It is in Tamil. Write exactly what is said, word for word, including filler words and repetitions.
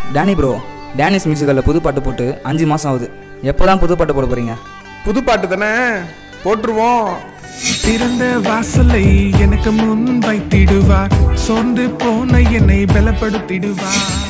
டேனி ப்ரோ, டேனிஸ் மியூசிக்கலில் புது பாட்டு போட்டு அஞ்சு மாதம் ஆகுது. எப்போ தான் புது பாட்டு போட போகிறீங்க? புது பாட்டு தானே, போட்டுருவோம். திறந்த வாசலை எனக்கு முன் வைத்திடுவார், சோர்ந்து போன என்னை பலப்படுத்திடுவார்.